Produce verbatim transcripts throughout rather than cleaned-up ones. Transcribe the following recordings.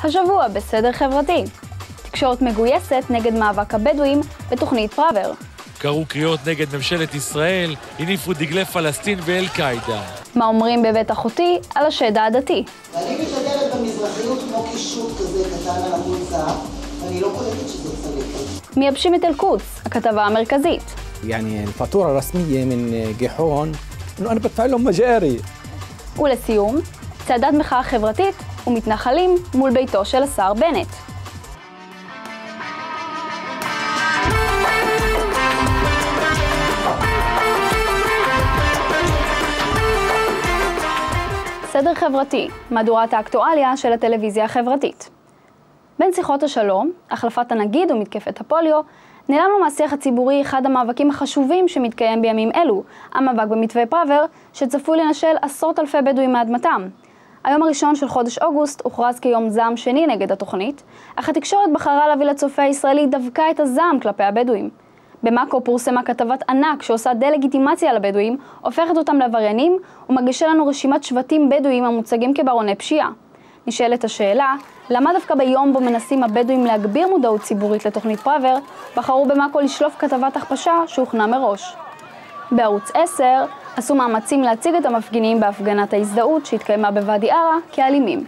השבוע בסדר חברתי. תקשורת מגויסת נגד מאבק הבדואים בתוכנית פראוור. קראו קריאות נגד ממשלת ישראל, הניפו דגלי פלסטין ואל-קאעידה. מה אומרים בבית אחותי על השד העדתי? אני מתהדרת במזרחיות כמו קישוט כזה קטן על עמוד זהב, ואני לא קולטת שזו צלקת. מייבשים את אל-קודס, הכתבה המרכזית. يعني الفاتورة الرسمية من جيحون إنه أنا بدفع لهم مجاري. ולסיום, צעדת מחאה חברתית ומתנחלים מול ביתו של השר בנט. סדר חברתי, מהדורת האקטואליה של הטלוויזיה החברתית. בין שיחות השלום, החלפת הנגיד ומתקפת הפוליו, נעלם לו מהשיח הציבורי אחד המאבקים החשובים שמתקיים בימים אלו, המאבק במתווה פראוור, שצפוי לנשל עשרות אלפי בדואים מאדמתם. היום הראשון של חודש אוגוסט הוכרז כיום זעם שני נגד התוכנית, אך התקשורת בחרה להביא לצופה הישראלי דווקא את הזעם כלפי הבדואים. במאקו פורסמה כתבת ענק שעושה דה-לגיטימציה לבדואים, הופכת אותם לעבריינים ומגישה לנו רשימת שבטים בדואים המוצגים כברוני פשיעה. נשאלת השאלה, למה דווקא ביום בו מנסים הבדואים להגביר מודעות ציבורית לתוכנית פראוור, בחרו במאקו לשלוף כתבת הכפשה שהוכנה מראש. בערוץ עשר עשו מאמצים להציג את המפגינים בהפגנת ההזדהות שהתקיימה בוואדי ערה כאלימים.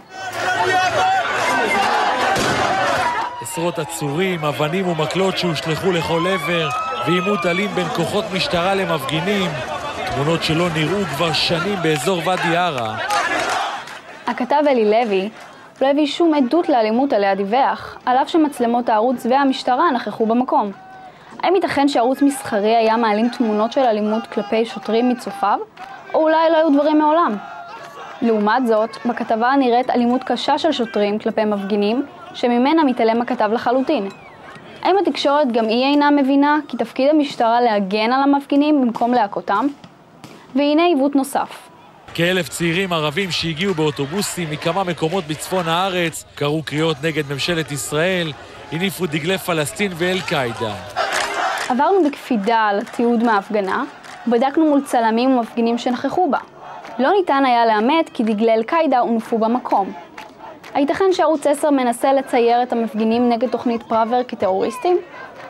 עשרות עצורים, אבנים ומקלות שהושלחו לכל עבר, ועימות אלים בין כוחות משטרה למפגינים, תמונות שלא נראו כבר שנים באזור ואדי ערה. הכתב אלי לוי לא הביא שום עדות לאלימות עליה דיווח, על אף שמצלמות הערוץ והמשטרה נכחו במקום. האם ייתכן שערוץ מסחרי היה מעלים תמונות של אלימות כלפי שוטרים מצופיו, או אולי לא היו דברים מעולם? לעומת זאת, בכתבה נראית אלימות קשה של שוטרים כלפי מפגינים, שממנה מתעלם הכתב לחלוטין. האם התקשורת גם היא אינה מבינה כי תפקיד המשטרה להגן על המפגינים במקום להכותם? והנה עיוות נוסף. כאלף צעירים ערבים שהגיעו באוטובוסים מכמה מקומות בצפון הארץ, קראו קריאות נגד ממשלת ישראל, הניפו דגלי פלסטין ואל-קאעידה. עברנו בקפידה על התיעוד מההפגנה, ובדקנו מול צלמים ומפגינים שנכחו בה. לא ניתן היה לאמת כי דגלי אל-קאעידה הונפו במקום. הייתכן שערוץ עשר מנסה לצייר את המפגינים נגד תוכנית פראוור כטרוריסטים?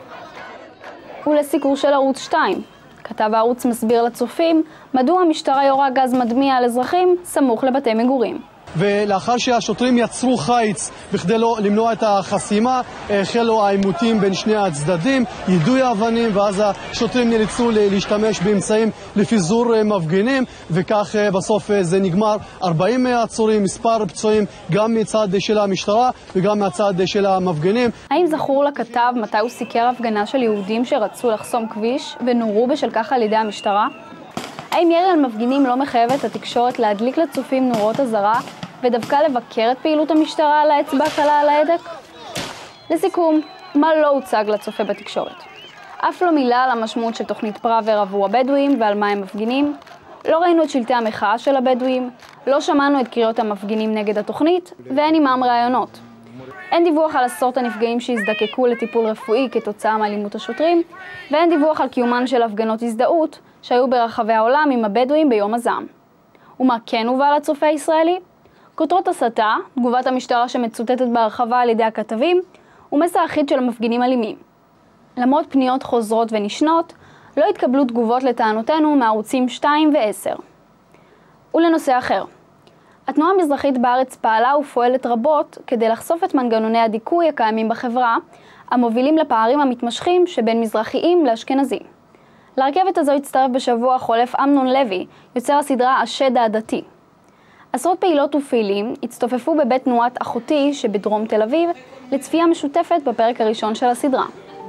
ולסיקור של ערוץ שתיים. כתב הערוץ מסביר לצופים מדוע המשטרה יורה גז מדמיע על אזרחים סמוך לבתי מגורים. ולאחר שהשוטרים יצרו חיץ בכדי לא למנוע את החסימה, החלו העימותים בין שני הצדדים, יידוי האבנים, ואז השוטרים נאלצו להשתמש באמצעים לפיזור מפגינים, וכך בסוף זה נגמר. ארבעים עצורים, מספר פצועים גם מצד של המשטרה וגם מהצד של המפגינים. האם זכור לכתב מתי הוא סיקר הפגנה של יהודים שרצו לחסום כביש ונורו בשל כך על ידי המשטרה? האם ירי על מפגינים לא מחייב את התקשורת להדליק לצופים נורות אזהרה ודווקא לבקר את פעילות המשטרה על האצבע הקלה על ההדק? לסיכום, מה לא הוצג לצופה בתקשורת? אף לא מילה על המשמעות של תוכנית פראוור עבור הבדואים ועל מה הם מפגינים. לא ראינו את שלטי המחאה של הבדואים, לא שמענו את קריאות המפגינים נגד התוכנית, ואין עימם רעיונות. אין דיווח על עשרות הנפגעים שהזדקקו לטיפול רפואי כתוצאה מאלימות השוטרים, ואין דיווח על קיומן של הפגנות הזדהות שהיו ברחבי העולם עם הבדואים ביום הזעם. ומה כן הובא לצופה הישראלי? כותרות הסתה, תגובת המשטרה שמצוטטת בהרחבה על ידי הכתבים, ומסר אחיד של המפגינים אלימים. למרות פניות חוזרות ונשנות, לא התקבלו תגובות לטענותינו מערוצים שתיים ועשר. ולנושא אחר. התנועה המזרחית בארץ פעלה ופועלת רבות כדי לחשוף את מנגנוני הדיכוי הקיימים בחברה, המובילים לפערים המתמשכים שבין מזרחיים לאשכנזים. לרכבת הזו הצטרף בשבוע החולף אמנון לוי, יוצר הסדרה השד העדתי. עשרות פעילות ופעילים הצטופפו בבית תנועת אחותי שבדרום תל אביב לצפייה משותפת בפרק הראשון של הסדרה.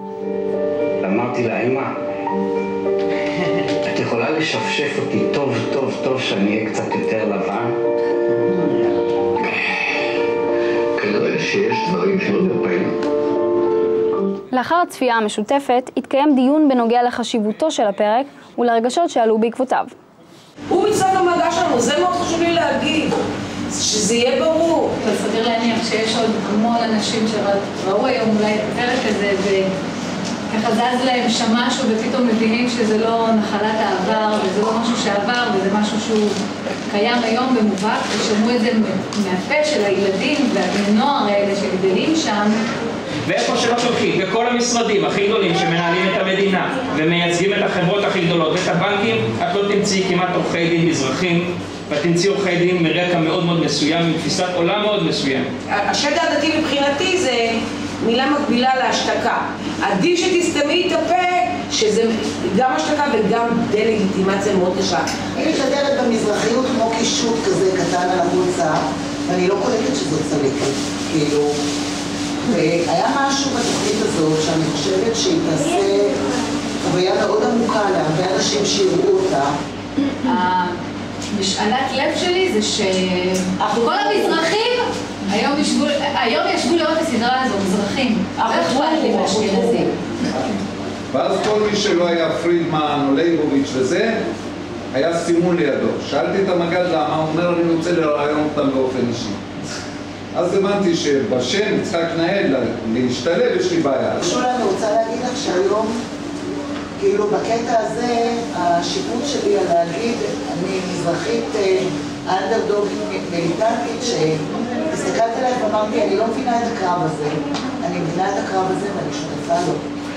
אמרתי לה, אמא, את יכולה לשפשף אותי טוב טוב טוב שאני אהיה קצת יותר לבן? כנראה שיש דברים שלא נרפאים. לאחר הצפייה המשותפת התקיים דיון בנוגע לחשיבותו של הפרק ולרגשות שעלו בעקבותיו. הוא מצד המדע שלנו, זה מאוד חשוב לי להגיד, שזה יהיה ברור. אבל סביר להניח שיש עוד המון אנשים שראו היום אולי את הפרק הזה ככה זז להם שם משהו ופתאום מבינים שזה לא נחלת העבר וזה לא משהו שעבר וזה משהו שהוא קיים היום במובהק, ושמעו את זה מהפה של הילדים והנוער האלה שגדלים שם. ואיפה שלא שולחים, בכל המשרדים הכי גדולים שמנהלים את המדינה ומייצגים את החברות הכי גדולות ואת הבנקים, את לא תמצאי כמעט עורכי דין מזרחים, ואת תמצאי עורכי דין מרקע מאוד מאוד מסוים, עם תפיסת עולם מאוד מסוים. השד העדתי מבחינתי זה מילה מקבילה להשתקה. עדיף שתסתמי את הפה, שזה גם השתקה וגם דה-לגיטימציה מאוד קשה. אני משדרת במזרחיות כמו קישוט כזה קטן על החולצה, ואני לא קולטת שזאת צלקת, כאילו. והיה משהו בתוכנית הזאת שאני חושבת שהיא תעשה חוויה מאוד עמוקה להרבה אנשים שיראו אותה. המשאלת לב שלי זה שכל המזרחים היום ישבו, היום ישבו לראות הסדרה הזו, מזרחים. לא אכפת לי מהאשכנזים. ואז כל מי שלא היה פרידמן או ליבוביץ' וזה, היה סימון לידו. שאלתי את המג"ד למה, הוא אומר, אני רוצה לראיין אותם באופן אישי. אז הבנתי שבשם יצחק נהל להשתלב, יש לי בעיה. שולה, אני רוצה להגיד לך שהיום, כאילו בקטע הזה, השיפוט שלי על להגיד, אני מזרחית אנדרדוג מיליטנטית, שהסתכלתי עליי ואמרתי, אני לא מבינה את הקרב הזה, אני מבינה את הקרב הזה ואני שותפה לו.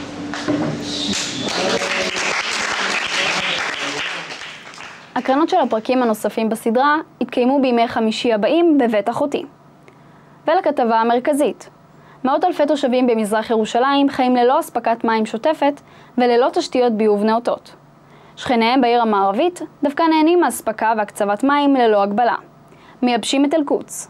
הקרנות של הפרקים הנוספים בסדרה התקיימו בימי חמישי הבאים בבית אחותי. ולכתבה המרכזית. מאות אלפי תושבים במזרח ירושלים חיים ללא אספקת מים שוטפת וללא תשתיות ביוב נאותות. שכניהם בעיר המערבית דווקא נהנים מאספקה והקצבת מים ללא הגבלה. מייבשים את אל-קודס.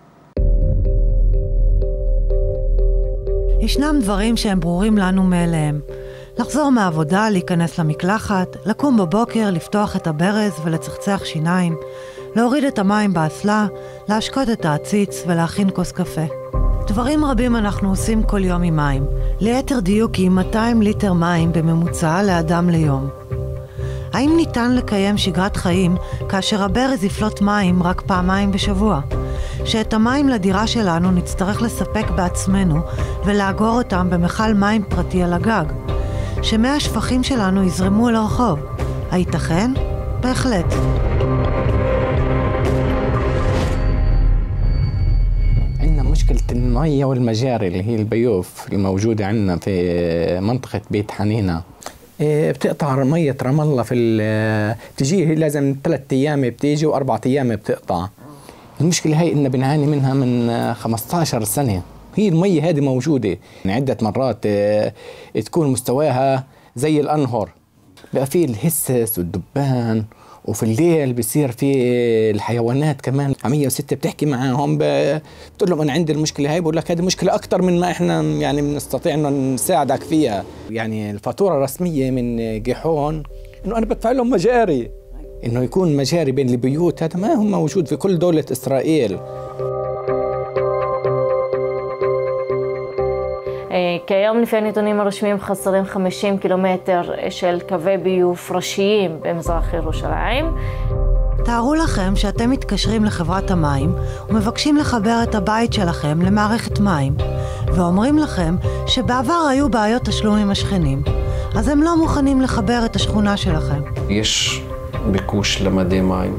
ישנם דברים שהם ברורים לנו מאליהם. לחזור מהעבודה, להיכנס למקלחת, לקום בבוקר, לפתוח את הברז ולצחצח שיניים, להוריד את המים באסלה, להשקות את העציץ ולהכין כוס קפה. דברים רבים אנחנו עושים כל יום עם מים, ליתר דיוק עם מאתיים ליטר מים בממוצע לאדם ליום. האם ניתן לקיים שגרת חיים כאשר הברז יפלוט מים רק פעמיים בשבוע? שאת המים לדירה שלנו נצטרך לספק בעצמנו ולאגור אותם במכל מים פרטי על הגג? שמי השפכים שלנו יזרמו אל הרחוב? הייתכן? בהחלט. مشكلة المية والمجاري اللي هي البيوف الموجودة عندنا في منطقة بيت حنينة بتقطع مية رام الله في بتجي لازم ثلاث أيام بتيجي وأربعة أيام بتقطع. المشكلة هي إن بنعاني منها من خمسة عشر سنة. هي المية هذه موجودة عدة مرات تكون مستواها زي الأنهر، بقى فيه الهسس والدبان، وفي الليل بيصير في الحيوانات كمان. عمية وستة بتحكي معاهم بتقول لهم أنا عندي المشكلة هاي، بقول لك هذه مشكلة أكتر من ما إحنا يعني بنستطيع إنه نساعدك فيها. يعني الفاتورة الرسمية من جيحون إنه أنا بدفع لهم مجاري، إنه يكون مجاري بين البيوت، هذا ما هو موجود في كل دولة إسرائيل. כיום לפי הנתונים הרשמיים חסרים חמישים קילומטר של קווי ביוב ראשיים במזרח ירושלים. תארו לכם שאתם מתקשרים לחברת המים ומבקשים לחבר את הבית שלכם למערכת מים, ואומרים לכם שבעבר היו בעיות תשלום עם השכנים, אז הם לא מוכנים לחבר את השכונה שלכם. יש ביקוש למדי מים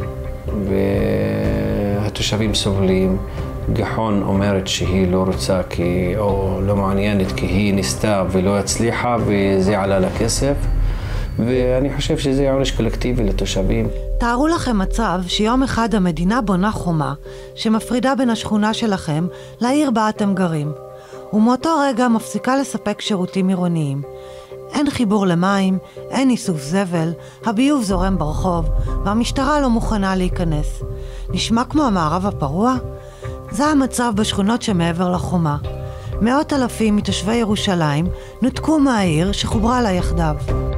והתושבים סובלים. גיחון אומרת שהיא לא רוצה כי, או לא מעוניינת כי היא ניסתה ולא הצליחה וזה עלה לה כסף, ואני חושב שזה עונש קולקטיבי לתושבים. תארו לכם מצב שיום אחד המדינה בונה חומה שמפרידה בין השכונה שלכם לעיר בה אתם גרים, ומאותו רגע מפסיקה לספק שירותים עירוניים. אין חיבור למים, אין איסוף זבל, הביוב זורם ברחוב והמשטרה לא מוכנה להיכנס. נשמע כמו המערב הפרוע? זה המצב בשכונות שמעבר לחומה. מאות אלפים מתושבי ירושלים נותקו מהעיר שחוברה לה יחדיו.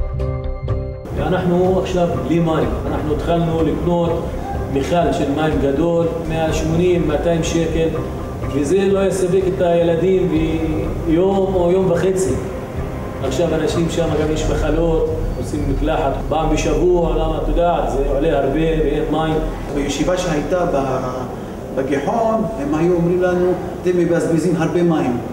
אנחנו עכשיו בלי מים. אנחנו התחלנו לקנות מיכל של מים גדול, מאה ושמונים מאתיים שקל, וזה לא יספק את הילדים ביום או יום וחצי. עכשיו אנשים שם גם יש מחלות, עושים מקלחת פעם בשבוע, למה אתה יודעת, זה עולה הרבה ואין מים. בישיבה שהייתה ב... בגיחון, הם היו אומרים לנו, אתם מבזבזים הרבה מים.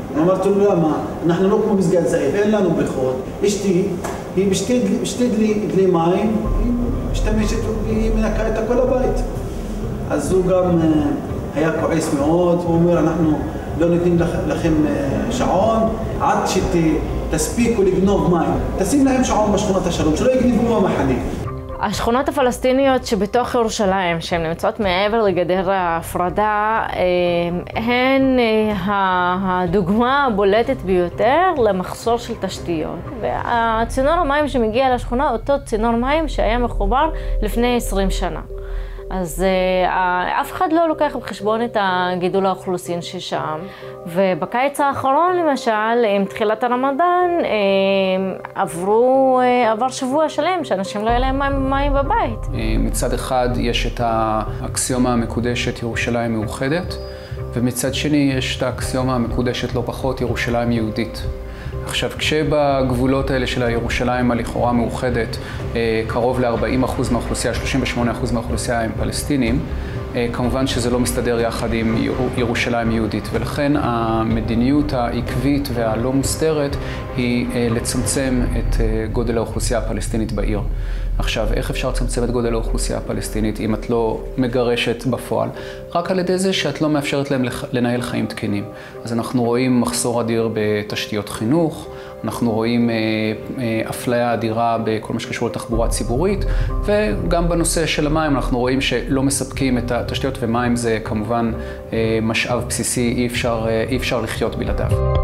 אמרתי לו, למה? אנחנו לא כמו מסגד זאב, אין לנו בריכות. אשתי, היא בשתי דלי מים, היא משתמשת והיא מנקה את כל הבית. אז הוא גם היה כועס מאוד, הוא אומר, אנחנו לא נותנים לכם שעון, עד שתספיקו לגנוב מים. תשים להם שעון בשכונת השלום, שלא יגנבו במחנה. השכונות הפלסטיניות שבתוך ירושלים, שהן נמצאות מעבר לגדר ההפרדה, הן הדוגמה הבולטת ביותר למחסור של תשתיות. והצינור המים שמגיע לשכונה, אותו צינור מים שהיה מחובר לפני עשרים שנה. אז uh, אף אחד לא לוקח בחשבון את הגידול האוכלוסין ששם. ובקיץ האחרון, למשל, עם תחילת הרמדאן, uh, עברו, uh, עבר שבוע שלם שאנשים לא היה להם מים, מים בבית. מצד אחד יש את האקסיומה המקודשת ירושלים מאוחדת, ומצד שני יש את האקסיומה המקודשת לא פחות ירושלים יהודית. עכשיו, כשבגבולות האלה של הירושלים הלכאורה מאוחדת, קרוב ל-ארבעים אחוז מהאוכלוסייה, שלושים ושמונה אחוז מהאוכלוסייה הם פלסטינים, כמובן שזה לא מסתדר יחד עם ירושלים יהודית, ולכן המדיניות העקבית והלא מוסתרת היא לצמצם את גודל האוכלוסייה הפלסטינית בעיר. עכשיו, איך אפשר לצמצם את גודל האוכלוסייה הפלסטינית אם את לא מגרשת בפועל? רק על ידי זה שאת לא מאפשרת להם לנהל חיים תקינים. אז אנחנו רואים מחסור אדיר בתשתיות חינוך, אנחנו רואים אה, אה, אפליה אדירה בכל מה שקשור לתחבורה ציבורית, וגם בנושא של המים אנחנו רואים שלא מספקים את התשתיות, ומים זה כמובן אה, משאב בסיסי, אי אפשר, אה, אי אפשר לחיות בלעדיו.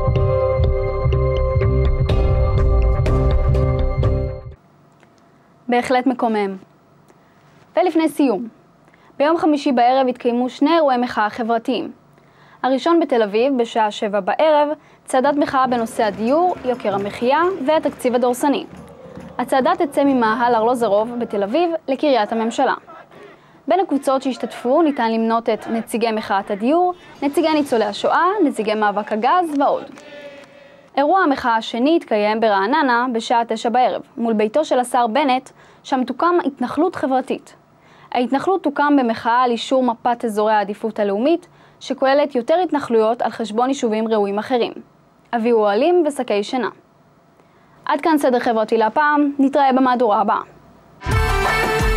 בהחלט מקומם. ולפני סיום, ביום חמישי בערב התקיימו שני אירועי מחאה חברתיים. הראשון בתל אביב בשעה שבע בערב, צעדת מחאה בנושא הדיור, יוקר המחיה והתקציב הדורסני. הצעדה תצא ממאהל ארלוזורוב בתל אביב לקריית הממשלה. בין הקבוצות שהשתתפו ניתן למנות את נציגי מחאת הדיור, נציגי ניצולי השואה, נציגי מאבק הגז ועוד. אירוע המחאה השני התקיים ברעננה בשעה תשע בערב, מול ביתו של השר בנט, שם תוקם התנחלות חברתית. ההתנחלות תוקם במחאה על אישור מפת אזורי העדיפות הלאומית, שכוללת יותר התנחלויות על חשבון יישובים ראויים אחרים. אביהו אוהלים ושקי שינה. עד כאן סדר חברתי להפעם, נתראה במהדורה הבאה.